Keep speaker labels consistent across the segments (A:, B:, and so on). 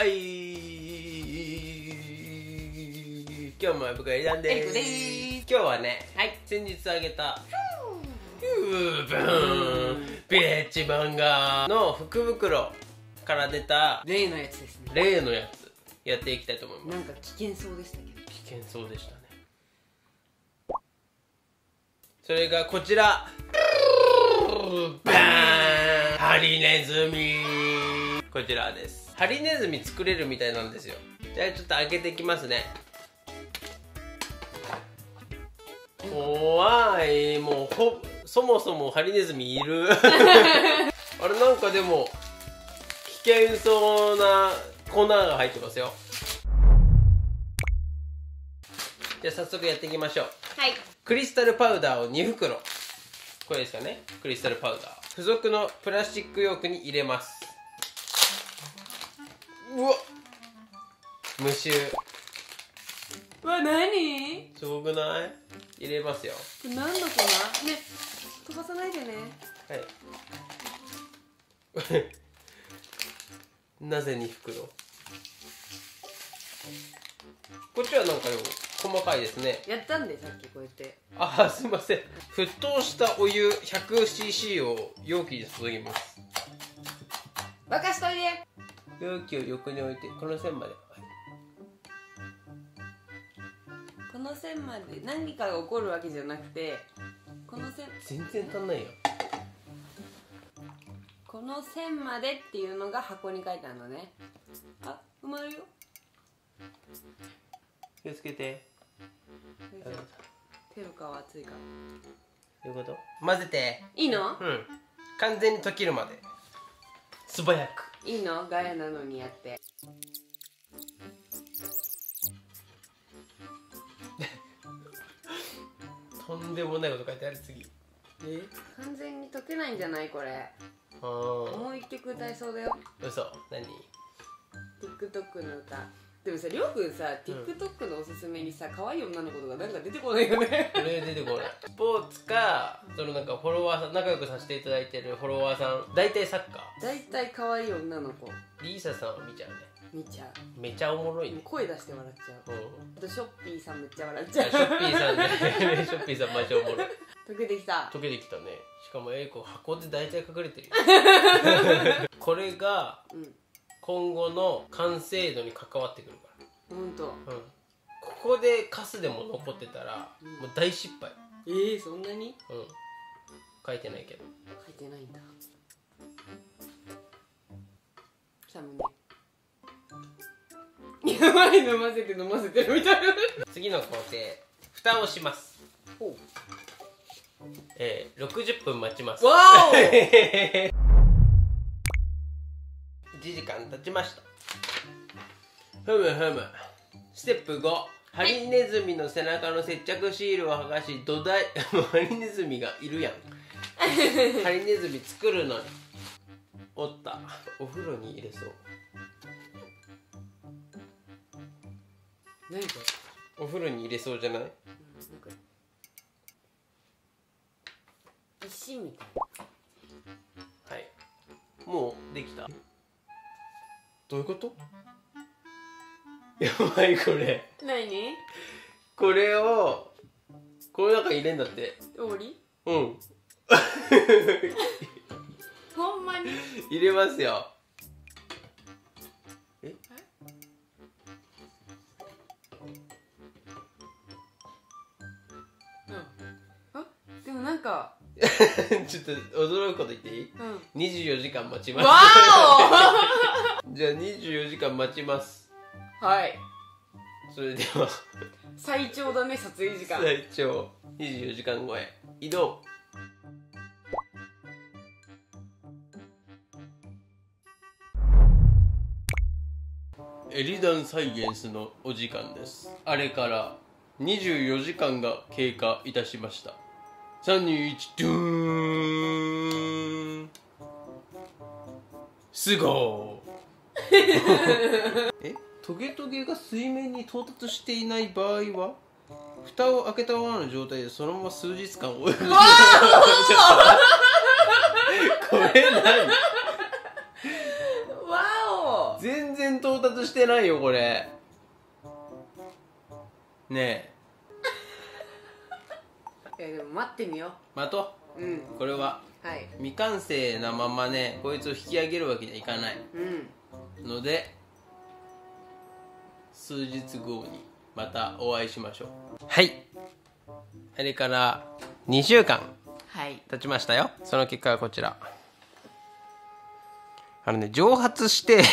A: はい、今日も僕はイランです。今日はね、はい、先日あげたビレッジ漫画の福袋から出た
B: 例のやつですね。
A: 例のやつやっていきたいと思います。
B: なんか危険そうでしたけど。
A: 危険そうでしたね。それがこちら、バーン、ハリネズミ。こちらです。ハリネズミ作れるみたいなんですよ。じゃあちょっと開けていきますね。怖い。もうそもそもハリネズミいるあれ、なんかでも危険そうな粉が入ってますよ。じゃあ早速やっていきましょう。
B: はい。
A: クリスタルパウダーを2袋、これですかね。クリスタルパウダー付属のプラスチック容器に入れます。うわっ、無臭。
B: うわ、何？
A: すごくない？入れますよ。
B: 何の粉？ね、飛ばさないでね。
A: はい。なぜ2袋？こっちはなんかでも細かいですね。
B: やったんで、さっきこうやって。
A: あ、すいません。沸騰したお湯 100cc を容器に注ぎます。
B: 沸かしといで。
A: 容器を横に置いて、この線まで。
B: この線まで何かが起こるわけじゃなくて、この線、
A: 全然足んないよ。
B: この線までっていうのが箱に書いてあるのね。あ、埋まるよ。
A: 気をつけて。
B: 手の皮熱いから。
A: どういうこと？混ぜて。
B: いいの？
A: うん。完全に溶けるまで。素早く。
B: いいの？ガヤなのにやって。
A: とんでもないこと書いてある。次。
B: 完全に溶けないんじゃないこれ。
A: ああ。
B: もう一曲歌いそうだよ。
A: 嘘。何？
B: TikTok の歌。でもさ、りょうくんさ、TikTok のおすすめにさ、可愛い女の子とかなんか出てこないよね。
A: これ出てこない。スポーツか、そのなんかフォロワーさん、仲良くさせていただいてるフォロワーさん、大体サッカ
B: 大体可愛い女の子
A: ー。リーサさんは見ちゃうね。
B: 見ちゃう。
A: めちゃおもろいね。
B: 声出して笑っちゃう。
A: うん。
B: あとショッピーさんめっちゃ笑っちゃう。
A: ショッピーさんね。ショッピーさんマジおもろい。
B: 溶けてきた。
A: 溶けてきたね。しかも英子箱で大体隠れてるよ。これが今後の完成度に関わってくるから。
B: ほんと。
A: うん。ここでカスでも残ってたら、もう大失敗。
B: そんなに？
A: うん。書いてないけど。
B: 書いてないんだ。サムネ。やばい、飲ませて飲ませてるみたいな。
A: 次の工程、蓋をします。
B: ほう。
A: 60分待ちます。
B: わお
A: 1時間経ちました。ふむふむ。ステップ5、ハリネズミの背中の接着シールを剥がし土台もうハリネズミがいるやん。ハリネズミ作るのにおった。お風呂に入れそう。
B: 何これ？
A: お風呂に入れそうじゃない？
B: 石みたい
A: はい。もうできた。どういうこと？やばい、これ。
B: 何？
A: これをこの中に入れんだって。
B: 終わり？
A: うん。
B: ほんまに？
A: 入れますよ。
B: でもなんか
A: ちょっと驚くこと言っていい？24時間待ちます。
B: わ
A: おじゃあ24時間待ちます。
B: はい。
A: それでは
B: 最長だね、撮影時間。
A: 最長24時間超え。移動。エリダンサイエンスのお時間です。あれから24時間が経過いたしました。321ドゥーン。すごートゲトゲが水面に到達していない場合は蓋を開けたままの状態でそのまま数日間泳ぐ。これ何？
B: わお。
A: 全然到達してないよこれ。ね
B: いやでも待ってみよ
A: え、待と
B: う。うん。
A: う。これは
B: はい。
A: 未完成なままね、こいつを引き上げるわけにはいかない
B: うん。
A: ので、数日後にまたお会いしましょう。はい、あれから2週間
B: はい。
A: 経ちましたよ。その結果はこちら。蒸発して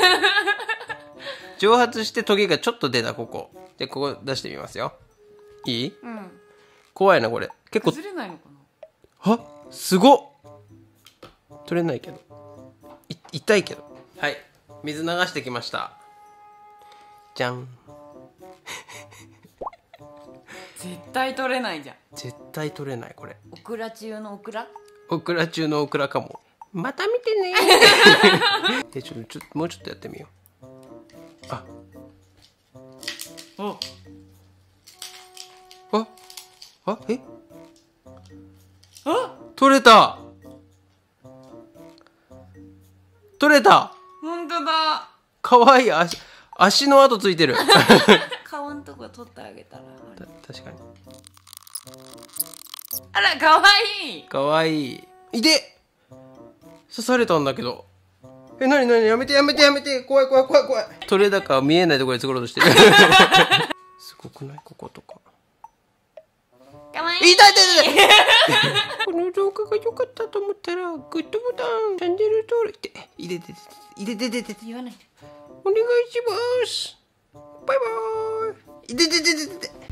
A: 蒸発してトゲがちょっと出た。ここで、ここ出してみますよ。いい？
B: うん。
A: 怖いなこれ。結構
B: 崩れないのか
A: あ、すごっ。取れないけど痛いけど。はい、水流してきました。じゃん。
B: な。絶対取れないじゃん。
A: 絶対取れないこれ。
B: オクラ中のオクラ？
A: オクラ中のオクラかも。また見てねでちょっともうちょっとやってみよう。あ
B: お。
A: え
B: あ、
A: 取れた。取れた。
B: 本当だ。
A: かわいい。足の跡ついてる
B: 顔んとこ取ってあげたら。
A: 確かに
B: あら、かわいい。
A: かわいい。いて刺されたんだけど。なにやめて怖い。取れ高見えないところで作ろうとしてるすごくない？こことか
B: かわいい。
A: 痛いこの動画が良かったと思ったらグッドボタン、チャンネル登録って入れて
B: 言わないで。
A: お願いします。バイバーイ。